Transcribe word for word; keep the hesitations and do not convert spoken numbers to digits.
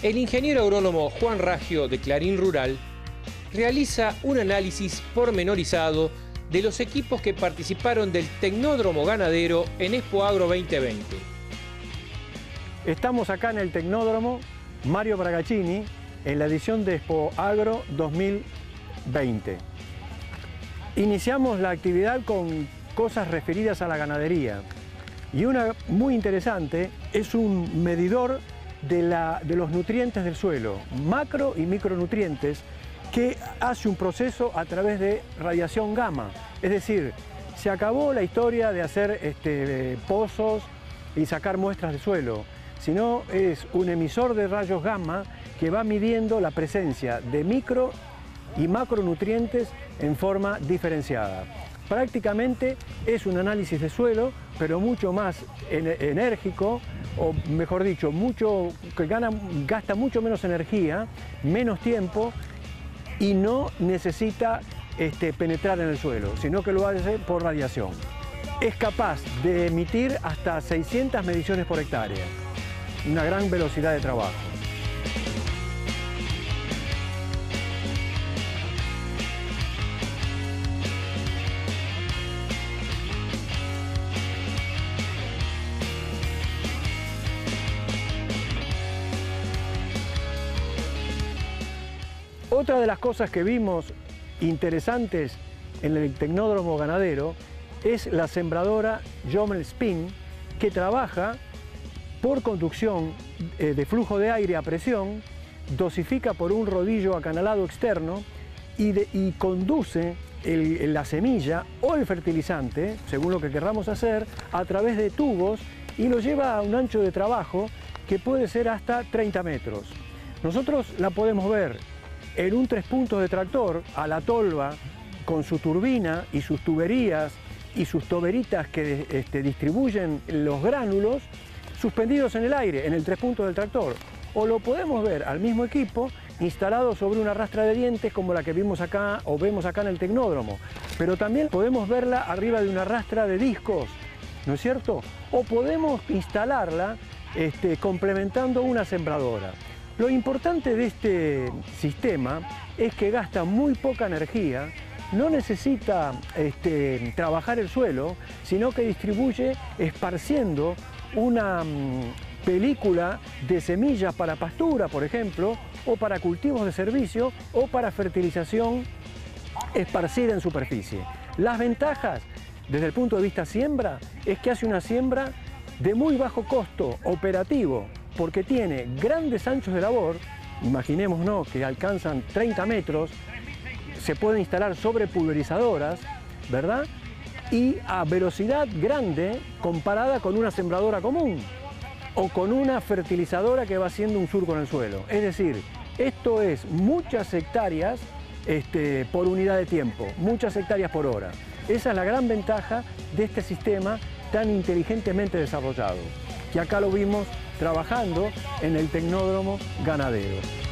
El ingeniero agrónomo Juan Raggio de Clarín Rural realiza un análisis pormenorizado de los equipos que participaron del Tecnódromo Ganadero en Expo Agro veinte veinte. Estamos acá en el Tecnódromo Mario Bragaccini en la edición de Expo Agro dos mil veinte. Iniciamos la actividad con cosas referidas a la ganadería y una muy interesante es un medidor de, la, de los nutrientes del suelo, macro y micronutrientes, que hace un proceso a través de radiación gamma. Es decir, se acabó la historia de hacer este, pozos y sacar muestras de suelo, sino es un emisor de rayos gamma que va midiendo la presencia de micro y macronutrientes en forma diferenciada. Prácticamente es un análisis de suelo, pero mucho más enérgico, o mejor dicho, mucho, que gana, gasta mucho menos energía, menos tiempo, y no necesita este, penetrar en el suelo, sino que lo hace por radiación. Es capaz de emitir hasta seiscientas mediciones por hectárea, una gran velocidad de trabajo. Otra de las cosas que vimos interesantes en el Tecnódromo Ganadero es la sembradora Jomel-Spin, que trabaja por conducción de flujo de aire a presión, dosifica por un rodillo acanalado externo y, de, y conduce el, la semilla o el fertilizante, según lo que querramos hacer, a través de tubos y lo lleva a un ancho de trabajo que puede ser hasta treinta metros. Nosotros la podemos ver en un tres puntos de tractor a la tolva con su turbina y sus tuberías y sus toberitas que este, distribuyen los gránulos suspendidos en el aire, en el tres puntos del tractor. O lo podemos ver al mismo equipo instalado sobre una rastra de dientes como la que vimos acá o vemos acá en el Tecnódromo. Pero también podemos verla arriba de una rastra de discos, ¿no es cierto? O podemos instalarla este, complementando una sembradora. Lo importante de este sistema es que gasta muy poca energía, no necesita este, trabajar el suelo, sino que distribuye esparciendo una um, película de semillas para pastura, por ejemplo, o para cultivos de servicio, o para fertilización esparcida en superficie. Las ventajas, desde el punto de vista siembra, es que hace una siembra de muy bajo costo operativo, porque tiene grandes anchos de labor, imaginémonos que alcanzan treinta metros, se pueden instalar sobre pulverizadoras, ¿verdad? Y a velocidad grande comparada con una sembradora común o con una fertilizadora que va haciendo un surco en el suelo. Es decir, esto es muchas hectáreas este, por unidad de tiempo, muchas hectáreas por hora. Esa es la gran ventaja de este sistema tan inteligentemente desarrollado, que acá lo vimos trabajando en el Tecnódromo Ganadero.